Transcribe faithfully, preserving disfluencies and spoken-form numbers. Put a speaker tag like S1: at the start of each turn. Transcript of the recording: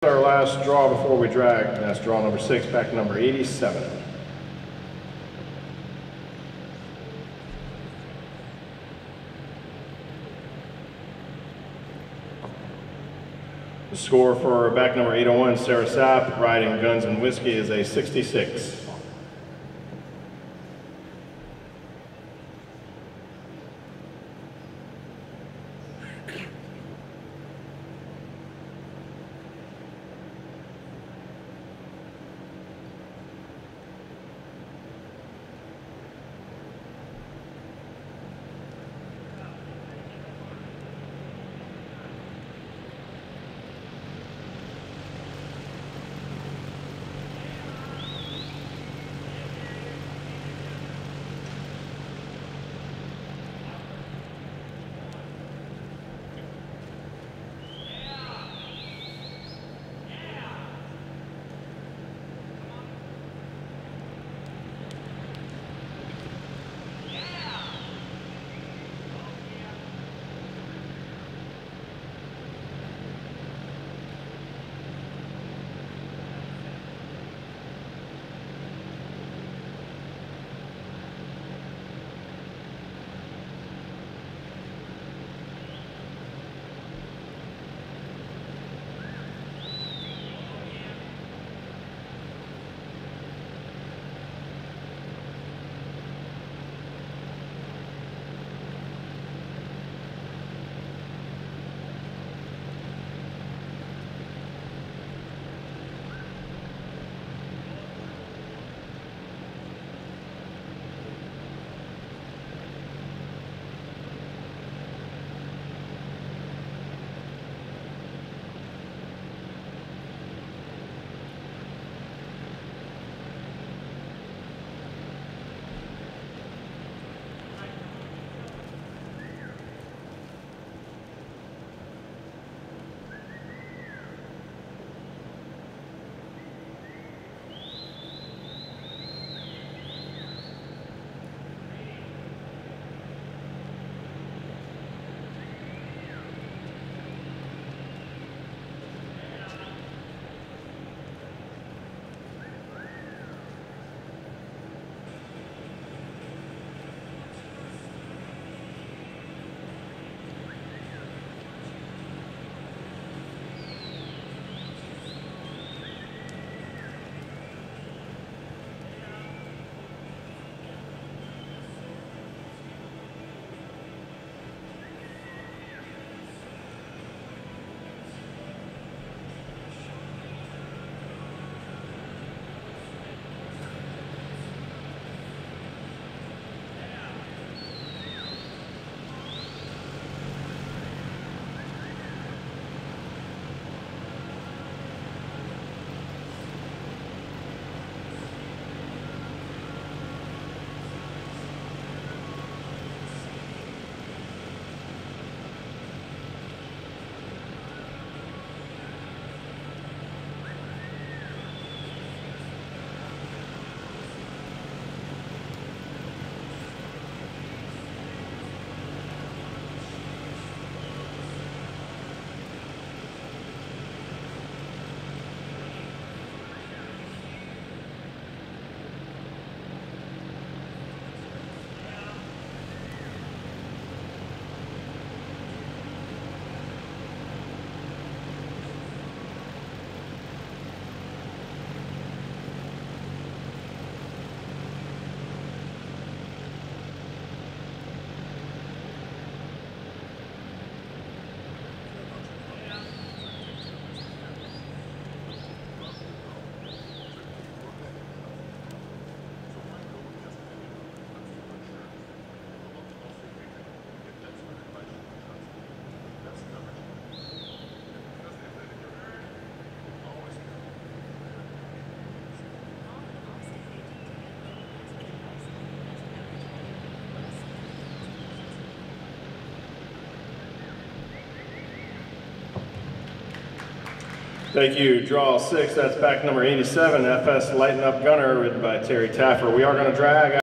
S1: Our last draw before we drag, and that's draw number six, pack number eighty-seven. The score for back number eight oh one, Sarah Sapp, riding Guns and Whiskey, is a sixty-six. Thank you. Draw six, that's pack number eighty-seven, F S Lighten Up Gunner, ridden by Terry Taffer. We are going to drag